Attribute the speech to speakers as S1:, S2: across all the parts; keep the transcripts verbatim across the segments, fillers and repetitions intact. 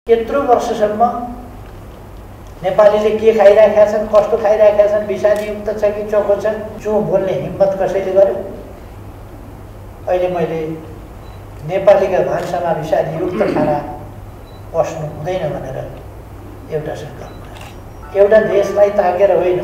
S1: यत्रो वर्षसम्म नेपालीले के खाइराखेका छन्, कस्तो खाइराखेका छन्, विषादीयुक्त छ कि चोखो छ, जो बोल्ने हिम्मत कसैले गर्यो? अहिले मैले नेपालीका भान्सामा विषादीयुक्त खाना पस्नु हुँदैन भनेर एउटा सङ्कल्प, एउटा देशलाई ताकेर होइन,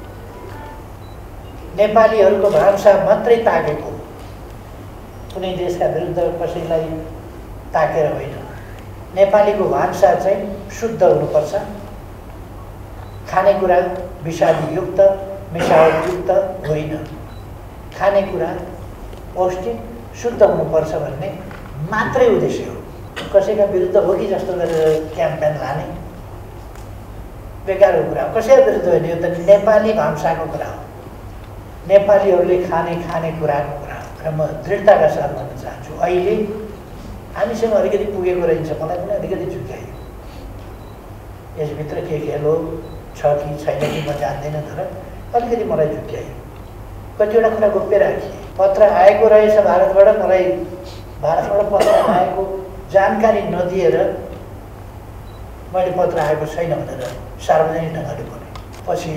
S1: नेपालीहरूको भान्सा मात्रै ताकेको, कुनै देशका विरुद्ध कसैलाई ताकेर होइन। नेपालीको भान्सा चाहिँ शुद्ध हुनुपर्छ, खानेकुरा विषादीयुक्त मिसावटयुक्त होइन, खानेकुरा पौष्टिक शुद्ध हुनुपर्छ भन्ने मात्रै उद्देश्य हो। कसैका विरुद्ध हो कि जस्तो गरेर क्याम्पेन लाने बेकारको कुरा हो। कसैका विरुद्ध होइन, यो त नेपाली भान्साको कुरा हो, नेपालीहरूले खाने खाने कुराको कुरा हो। र म दृढताका साथ भन्न चाहन्छु, अहिले हामीसँग अलिकति पुगेको रहेछ, मलाई पनि अलिकति झुक्यायो। यसभित्र के खेल हो छ कि छैन कि म जान्दैन, तर अलिकति मलाई झुक्यायो। कतिवटा कुरा गोप्य राखिए। पत्र आएको रहेछ भारतबाट, मलाई भारतबाट पत्र आएको जानकारी नदिएर मैले पत्र आएको छैन भनेर सार्वजनिक ढङ्गले भने। पछि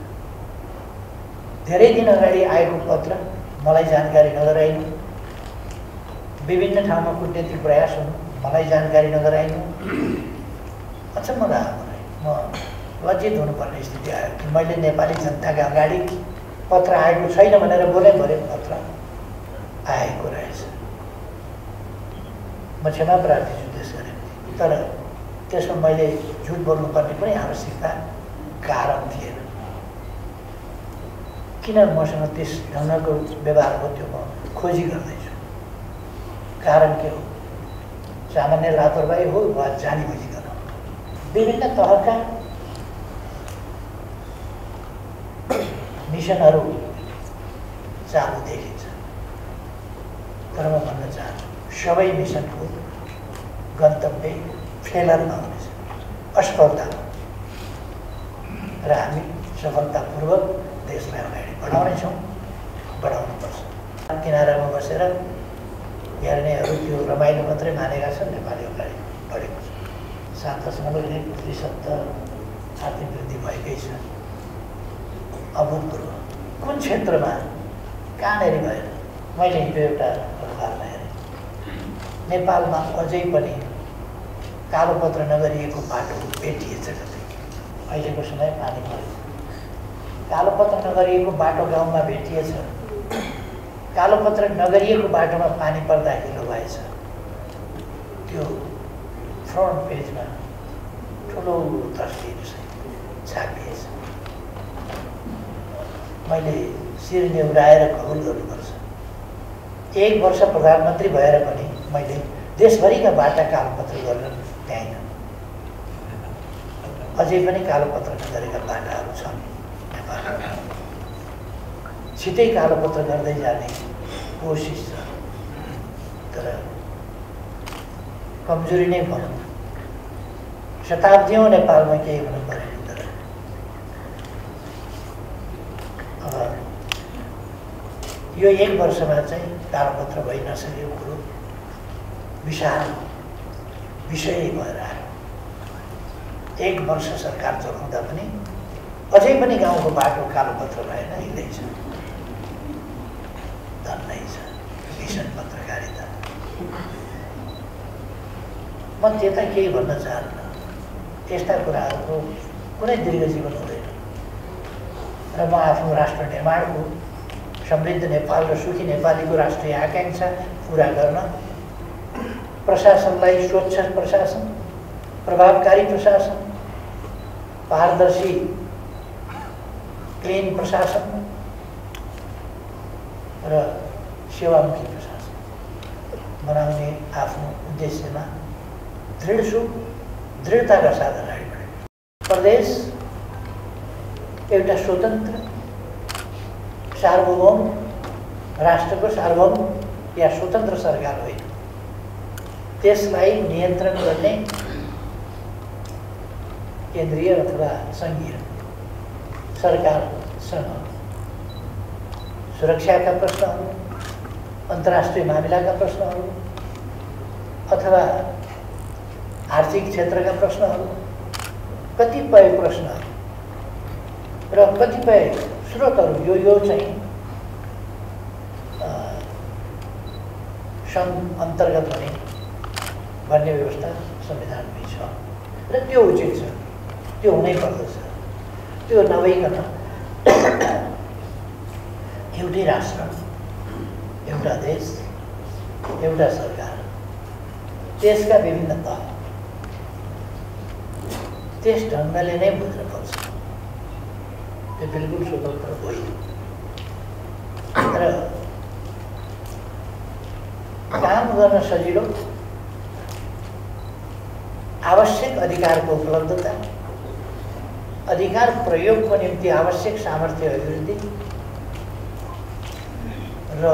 S1: धेरै दिन अगाडि आएको पत्र मलाई जानकारी नगराइनु, विभिन्न ठाउँमा कुटनीतिक प्रयास हुनु, मलाई जानकारी नगराइनु, अचम्म लाग्यो मलाई। म लज्जित हुनुपर्ने स्थिति आयो कि मैले नेपाली जनताका अगाडि पत्र आएको छैन भनेर बोले भरे पत्र आएको रहेछ। म क्षमा प्रार्थी छु त्यस गरे, तर त्यसमा मैले झुट बोल्नुपर्ने पनि आवश्यकता कारण थिएन। किन मसँग त्यस ढङ्गको व्यवहार हो त्यो म खोजी गर्दैछु। कारण के हो? सामान्य लापरवाही हो वा जानी बुझिकन? विभिन्न तहका मिसनहरू चालु देखिन्छ, तर म भन्न चाहन्छु सबै मिसनको गन्तव्य फेलरमा हुनेछ, असफलता, र हामी सफलतापूर्वक देशलाई अगाडि बढाउनेछौँ, बढाउनुपर्छ। किनारामा बसेर हेर्नेहरू त्यो रमाइलो मात्रै मानेका छन्, नेपाली अगाडि बढेको छ। सात दशमलव एक प्रतिशत आर्थिक वृद्धि भएकै छ, अभूतपूर्व। कुन क्षेत्रमा कहाँनिर भएर? मैले हिजो एउटा अखबारमा हेरेँ, नेपालमा अझै पनि कालोपत्र नगरिएको बाटो भेटिएछ कतै। अहिलेको समय पानी परेछ, कालोपत्र नगरिएको बाटो गाउँमा भेटिएछ, कालोपत्र नगरिएको बाटोमा पानी पर्दा हिलो भएछ। त्यो फ्रन्ट पेजमा ठुलो तस्बिर छापिएछ। मैले शिर नेउराएर कबुल गर्नुपर्छ, एक वर्ष प्रधानमन्त्री भएर पनि मैले देशभरिका बाटा कालोपत्र गरेर भ्याइनँ। अझै पनि कालोपत्र नगरेका बाटाहरू छन् नेपालमा। छिटै कालोपत्र गर्दै जाने कोसिस छ, तर कमजोरी नै भनौँ। शताब्दीौँ नेपालमा केही हुनु परेन, तर अब यो एक वर्षमा चाहिँ कालोपत्र भइ नसकेको कुरो विशाल विषय भएर आयो। एक वर्ष सरकार चलाउँदा पनि अझै पनि गाउँको बाटो कालोपत्र भएन, हिँड्दैछ, धन्नै छ भीषण पत्रकारिता। म त्यता केही भन्न चाहन्न, यस्ता कुराहरूको कुनै दीर्घ जीवन हुँदैन। र म आफ्नो राष्ट्र निर्माणको, समृद्ध नेपाल र सुखी नेपालीको राष्ट्रिय आकाङ्क्षा पुरा गर्न प्रशासनलाई स्वच्छ प्रशासन, प्रभावकारी प्रशासन, पारदर्शी क्लिन प्रशासन र सेवामुखी प्रशासन बनाउने आफ्नो उद्देश्यमा दृढ छु, दृढताका साथ अगाडि बढे। प्रदेश एउटा स्वतन्त्र सार्वभौम राष्ट्रको सार्वभौम या स्वतन्त्र सरकार होइन, त्यसलाई नियन्त्रण गर्ने केन्द्रीय अथवा सङ्घीय सरकारसँग सुरक्षाका प्रश्नहरू, अन्तर्राष्ट्रिय मामिलाका प्रश्नहरू अथवा आर्थिक क्षेत्रका प्रश्नहरू, कतिपय प्रश्नहरू र कतिपय स्रोतहरू यो यो चाहिँ सङ्घ अन्तर्गत हुने भन्ने व्यवस्था संविधानमै छ र त्यो उचित छ, त्यो हुनै पर्दछ। त्यो नभइकन एउटै राष्ट्र, एउटा देश, एउटा सरकार, त्यसका विभिन्न तह त्यस ढङ्गले नै बुझ्नुपर्छ। त्यो बिल्कुल स्वतन्त्र होइन र काम गर्न सजिलो, आवश्यक अधिकारको उपलब्धता, अधिकार प्रयोगको निम्ति आवश्यक सामर्थ्य अभिवृद्धि र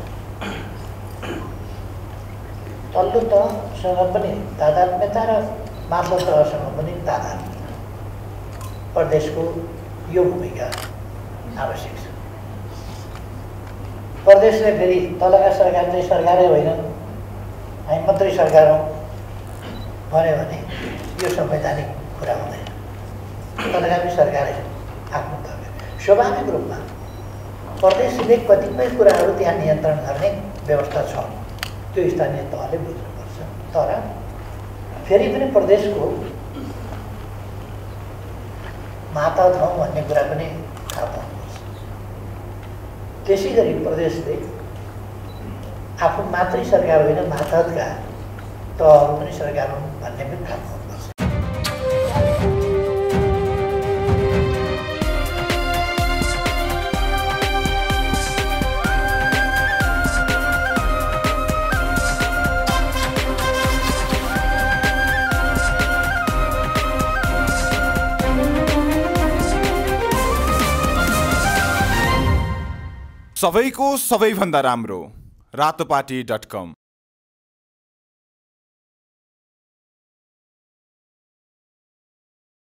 S1: तल्लो तहसँग पनि तादात्म्यता र माथिल्लो तहसँग पनि तादात्म्यता, प्रदेशको यो भूमिका आवश्यक छ। प्रदेशले फेरि तलका सरकार चाहिँ सरकारै होइन, हामी मात्रै सरकार हौँ भन्यो भने यो संवैधानिक कुरा हुँदैन। तलका पनि सरकारै आफ्नो कर्तव्य, स्वाभाविक रूपमा प्रदेशले कतिपय कुराहरू त्यहाँ नियन्त्रण गर्ने व्यवस्था छ, त्यो स्थानीय तहले बुझ्नुपर्छ। तर फेरि पनि प्रदेशको मातहत हौँ भन्ने कुरा पनि थाहा पाउनुपर्छ। त्यसै गरी प्रदेशले आफू मात्रै सरकार होइन, मातहतका तहहरू पनि सरकार हुन् भन्ने पनि थाहा पाउनुपर्छ।
S2: सबैको सबैभन्दा राम्रो रातोपाटी डट कम।